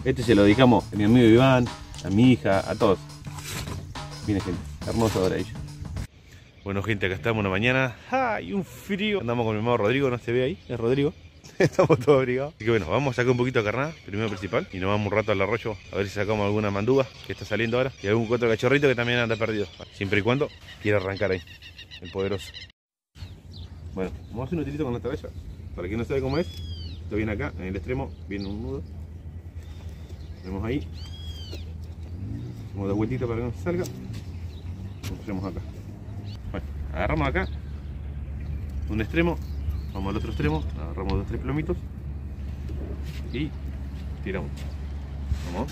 Este se lo dedicamos a mi amigo Iván, a mi hija, a todos. Miren gente, hermoso ahora ellos. Bueno gente, acá estamos una mañana. ¡Ay, un frío! Andamos con mi hermano Rodrigo, no se ve ahí, es Rodrigo. Estamos todos abrigados. Así que bueno, vamos a sacar un poquito de carnada, primero principal. Y nos vamos un rato al arroyo a ver si sacamos alguna manduga que está saliendo ahora. Y algún otro cachorrito que también anda perdido. Siempre y cuando quiera arrancar ahí, el poderoso. Bueno, vamos a hacer un tirito con esta valla. Para quien no sabe cómo es, esto viene acá, en el extremo, viene un nudo. Vemos ahí. Hacemos de vueltita para que no se salga. Lo ponemos acá. Bueno, agarramos acá un extremo, vamos al otro extremo, agarramos 2 o 3 plomitos y tiramos. Vamos.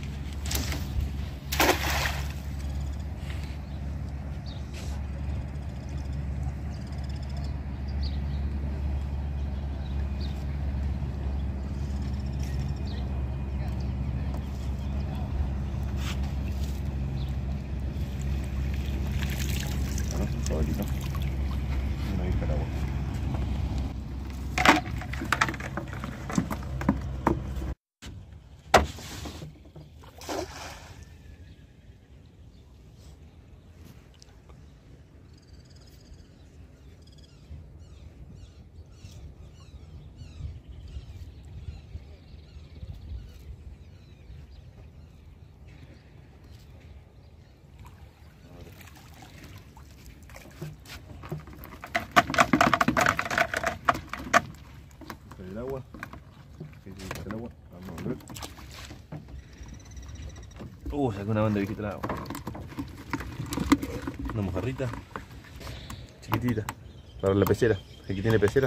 El agua, el agua, vamos a ver. Saqué una banda viejita de agua. Una mojarrita chiquitita para la pecera. Aquí tiene pecera.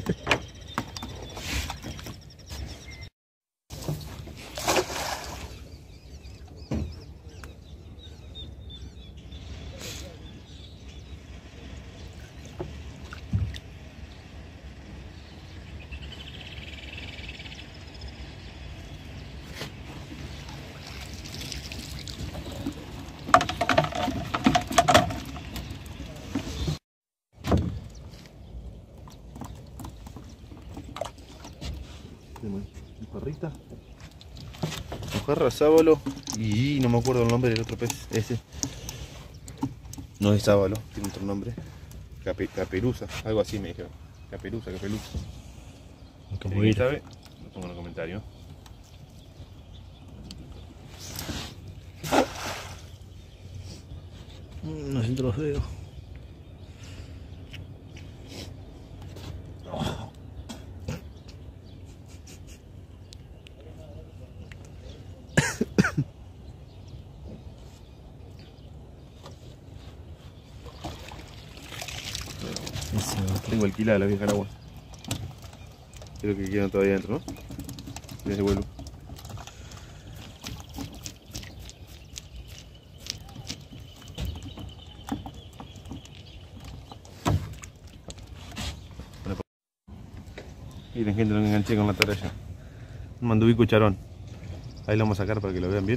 Mojarra, sábalo y no me acuerdo el nombre del otro pez, ese. No es sábalo, tiene otro nombre. Caperuza, algo así me dijeron. Caperuza. Como alguien sabe, lo pongo en los comentarios. No siento los dedos. Tengo alquilada la vieja al agua. Creo que quedan todavía adentro, ¿no? Les devuelvo. Miren gente, lo enganché con la ataraya. Un mandubí cucharón. Ahí lo vamos a sacar para que lo vean bien.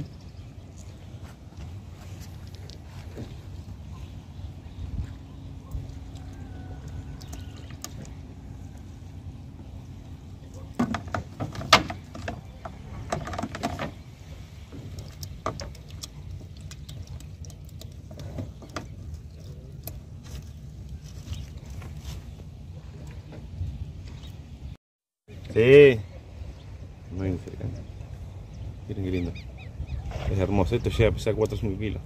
Sí, muy cercano. Miren qué lindo. Es hermoso, esto llega a pesar 4 o 5 kilos.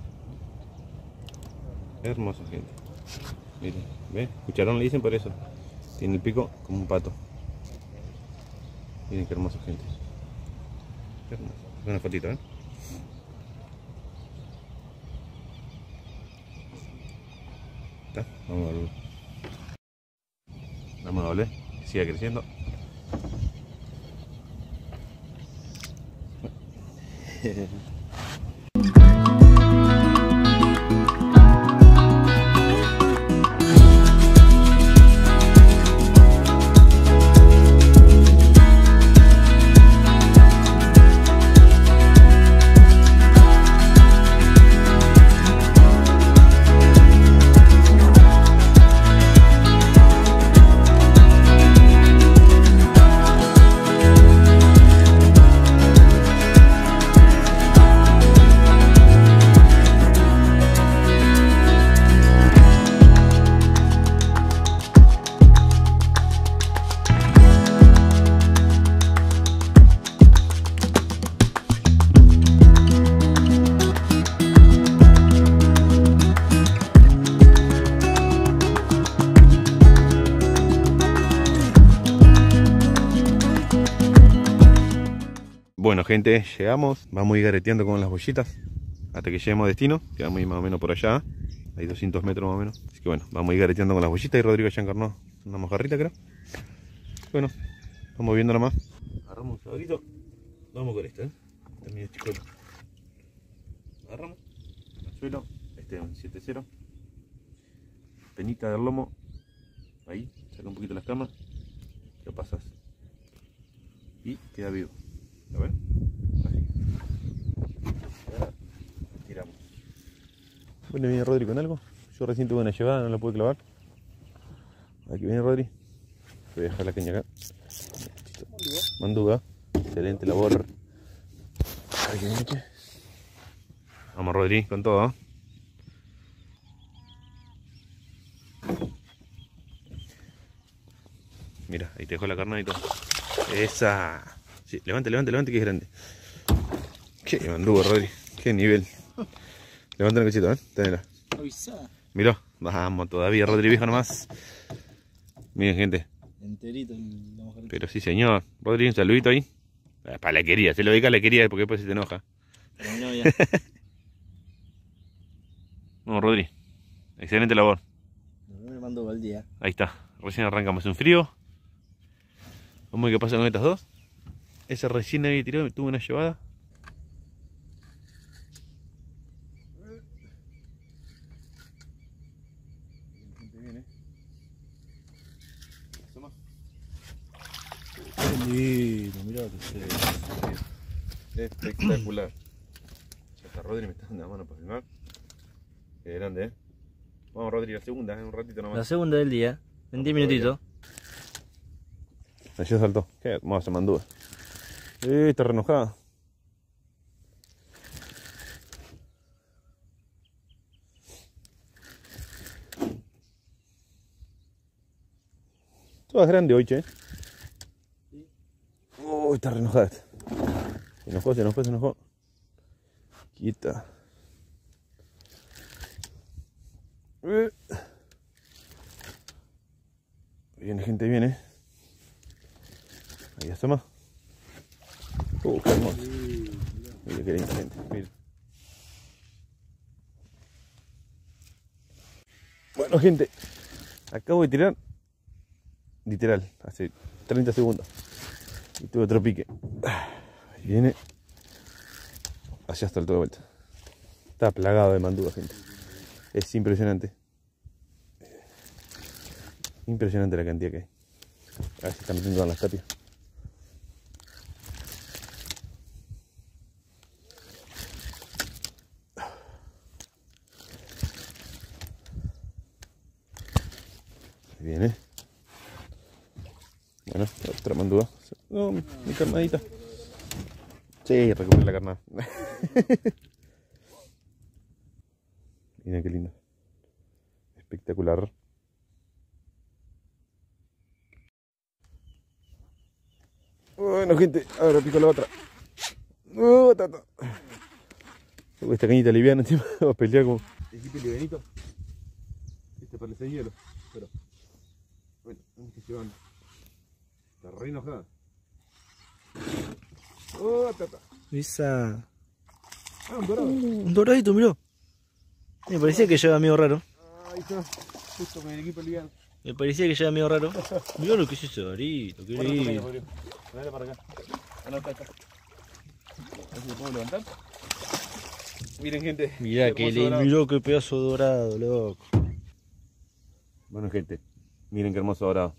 Hermoso gente. Miren, ¿ven? Cucharón le dicen por eso. Tiene el pico como un pato. Miren qué hermoso gente. Qué hermoso. Una fotito, ¿eh? Está, vamos a volver. Vamos a volver, que siga creciendo. Bueno gente, llegamos, vamos a ir gareteando con las bollitas hasta que lleguemos a destino, quedamos ahí más o menos por allá, hay 200 metros más o menos. Así que bueno, vamos a ir gareteando con las bollitas y Rodrigo ya encarnó una mojarrita creo. Bueno, vamos viendo nomás. Agarramos un sabrito, vamos con esto, también es chico. Agarramos, al suelo, este es un 7-0. Penita del lomo, ahí, saca un poquito las camas, lo pasas y queda vivo. ¿Lo ven? Así. Ahora tiramos. Bueno, viene Rodri con algo. Yo recién tuve una llevada, no la pude clavar. Aquí viene Rodri. Voy a dejar la caña acá. Manduga. Excelente labor. Aquí viene, che. Vamos Rodri, con todo, ¿eh? Mira, ahí te dejo la carnada y todo. Esa. Sí, levante que es grande. Qué mandugo, Rodri. Qué nivel. Levanta el cachito, tenela. Mirá, vamos todavía, Rodri, viejo nomás. Miren, gente. Enterito la mojarrita. Pero sí, señor. Rodri, un saludito ahí. Para la quería, se lo dedica a la quería porque después se te enoja. Pero no, ya. No, Rodri. Excelente labor. Me mando al día. Ahí está. Recién arrancamos un frío. Vamos a ver qué pasa con estas dos. Esa recién había tirado, tuvo una llevada. Qué lindo, mirá que se Espectacular. Ya está Rodri, me está dando la mano para filmar. Qué grande, Vamos Rodri, la segunda, en un ratito nomás. La segunda del día, en 10 minutitos. Allí saltó. Qué hermosa manduga. Está re enojada. Todas grandes hoy, che. Oh, está re enojada. Se enojó. Quita. Viene gente, viene. Ahí está más. Qué hermoso. Mira qué linda gente. Mira. Bueno gente, acabo de tirar. Literal, hace 30 segundos. Y tuve otro pique. Ahí viene. Allá está el todo de vuelta. Está plagado de manduga, gente. Es impresionante. Impresionante la cantidad que hay. A ver si están metiendo en las tapias. Ahí viene. Bueno, otra manduga. No, mi carnadita. Sí, recuperé la carnada. Mira qué lindo. Espectacular. Bueno, gente, ahora pico la otra. Esta cañita liviana encima va a pelear con equipo livianito. Este parece hielo, pero bueno, tenemos que llevarlo. Está re enojada. Esa. Un dorado. Un doradito, mirá. Me parecía que llevaba medio raro. Ahí está, justo con el equipo liviano. Me parecía que llevaba medio raro. Mirá lo que es ese dorito, qué lindo. Dale para acá. Acá. A ver si lo puedo levantar. Miren, gente. Mirá que lindo, mirá qué pedazo dorado, loco. Bueno, gente, miren qué hermoso dorado.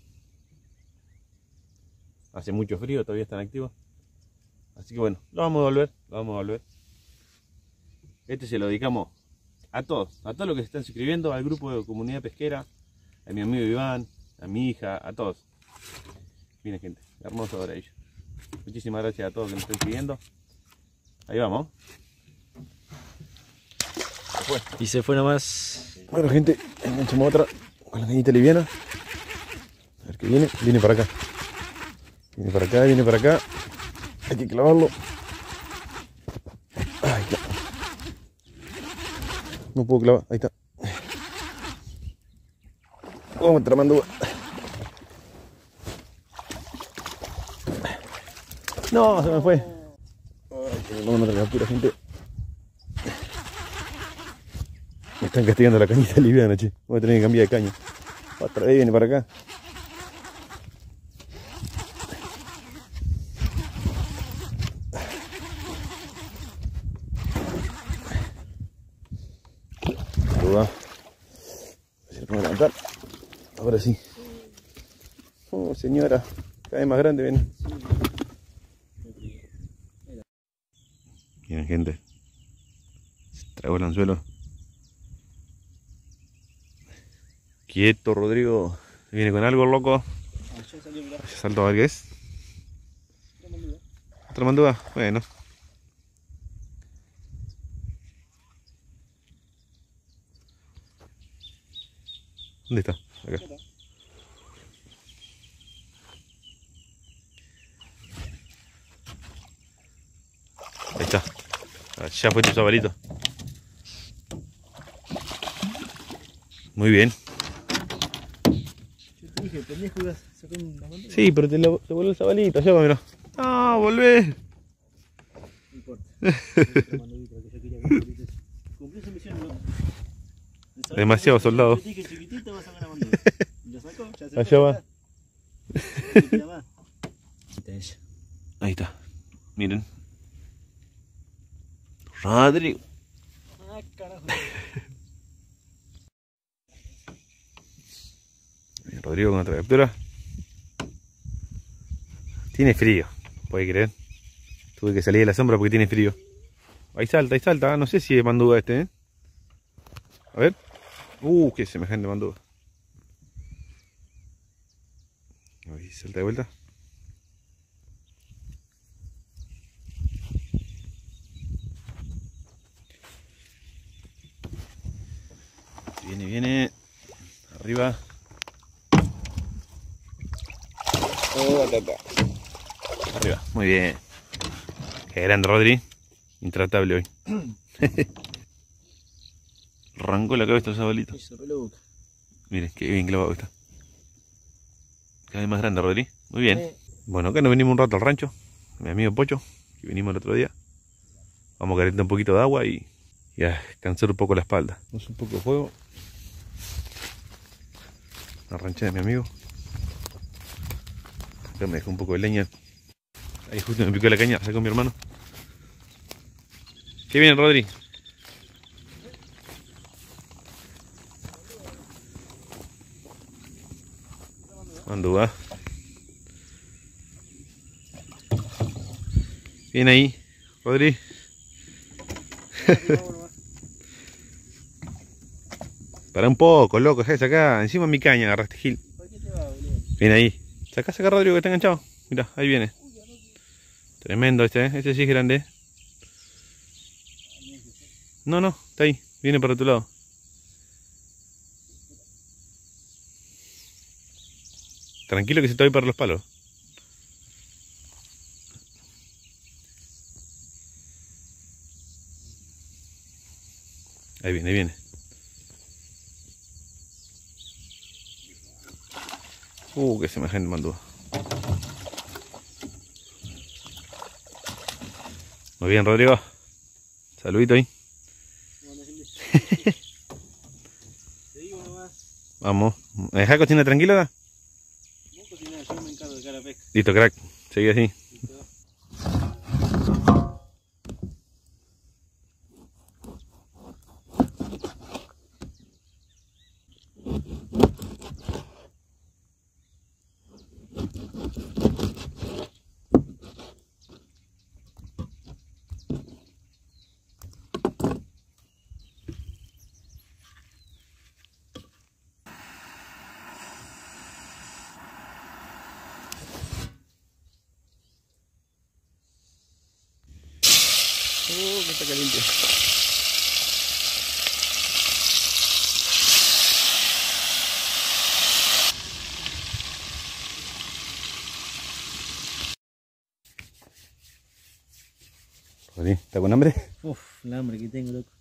Hace mucho frío, todavía están activos. Así que bueno, lo vamos a devolver. Este se lo dedicamos a todos los que se están suscribiendo al grupo de comunidad pesquera, a mi amigo Iván, a mi hija, a todos. Miren, gente, hermoso doradillo. Muchísimas gracias a todos que nos están siguiendo. Ahí vamos. Y se fue nomás. Bueno, gente, enganchamos otra con la cañita liviana. A ver qué viene para acá. Viene para acá. Hay que clavarlo. Ahí está. No puedo clavar, ahí está. Otra manduga. No, se me fue. Vamos a mandar la captura, gente. Me están castigando la cañita liviana, che. Voy a tener que cambiar de caña. Otra vez viene para acá. Va. Se lo puedo levantar. Ahora sí. Oh, señora. Cada vez más grande, ven. Miren, gente. Se tragó el anzuelo. Quieto, Rodrigo. Viene con algo, loco. Ya saltó a ver qué es. Otra mandúa. Bueno. ¿Dónde está? Acá. Ahí está. Ya fue tu sabalito. Muy bien. Yo te dije, pendejo, ibas a sacar una bandera. Sí, pero te voló el sabalito. Allá, mira. ¡Ah, volvé! No importa. Cumplí su misión, ¿no? Demasiado soldado. Yo dije chiquitito, vas a sacar una bandera. Y lo sacó, ya se Allá va. Ahí está. Miren. Rodrigo. Ah, carajo. Rodrigo con otra captura. Tiene frío, puede creer. Tuve que salir de la sombra porque tiene frío. Ahí salta, ahí salta. No sé si es manduga este, ¿eh? A ver. Qué semejante manduga. Ahí salta de vuelta. Viene, viene. Arriba. Arriba, muy bien. Qué grande, Rodri. Intratable hoy. Arrancó la cabeza el sabalito. Miren, qué bien clavado está. Cada vez más grande, Rodri. Muy bien. Bueno, acá nos venimos un rato al rancho. Mi amigo Pocho, que vinimos el otro día. Vamos a calentar un poquito de agua y a descansar un poco la espalda. Vamos un poco de fuego. La rancha de mi amigo. Acá me dejó un poco de leña. Ahí justo me picó la caña, la sacó mi hermano. ¿Qué viene, Rodri? Mandúa. Bien ahí, Rodri. Para un poco, loco, ya acá. Encima mi caña agarraste, Gil. Bien ahí. Saca, Rodrigo, que está enganchado. Mira, ahí viene. Tremendo este, ¿eh? Este sí es grande. No, no, está ahí. Viene para tu lado. Tranquilo que se te va a ir para los palos. Ahí viene, ahí viene. Qué semejante mandó. Muy bien, Rodrigo. Saludito ahí. Vamos. ¿Me dejás cocinar tranquilo? ¿Da? Vos cocinás, yo me encargo de cara a pesca. Listo, crack. Seguí así. Que está caliente. Rodri, ¿está con hambre? Uf, el hambre que tengo, loco.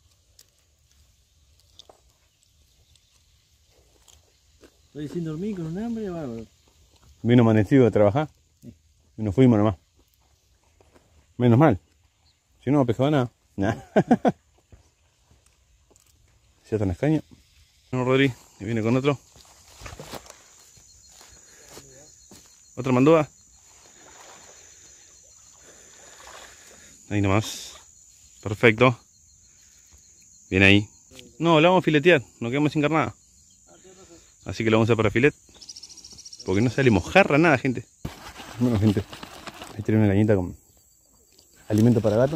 Estoy sin dormir con un hambre bárbaro. Vino amanecido de trabajar. Sí. Y nos fuimos nomás. Menos mal. Si no pescaba nada. Nah. Ya está en escaño. No, Rodri, y viene con otro. Otra mandúa. Ahí nomás. Perfecto. Bien ahí. No, la vamos a filetear. Nos quedamos sin carnada. Así que lo vamos a hacer para filet. Porque no sale mojarra nada, gente. Bueno, gente. Ahí tiene una cañita con alimento para gato.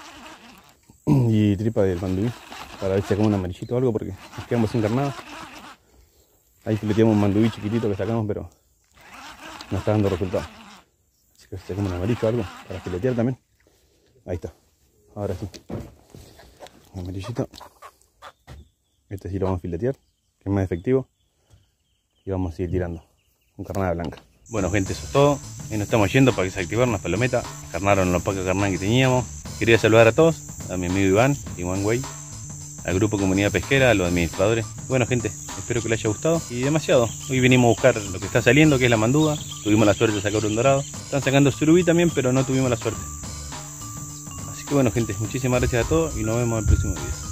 Y tripa del mandubí. Para ver si sacamos un amarillito o algo, porque nos quedamos sin carnada. Ahí fileteamos un mandubí chiquitito que sacamos, pero no está dando resultado. Así que sacamos un amarillo o algo para filetear también. Ahí está. Ahora sí. Un amarillito. Este sí lo vamos a filetear, que es más efectivo. Y vamos a seguir tirando con carnada blanca. Bueno, gente, eso es todo. Ahí nos estamos yendo para que se activaron las palometas. Carnaron los pacos de carnada que teníamos. Quería saludar a todos, a mi amigo Iván y One Way, al grupo Comunidad Pesquera, a los administradores. Bueno, gente, espero que les haya gustado y demasiado. Hoy venimos a buscar lo que está saliendo, que es la mandúa. Tuvimos la suerte de sacar un dorado. Están sacando surubí también, pero no tuvimos la suerte. Así que bueno, gente, muchísimas gracias a todos y nos vemos en el próximo video.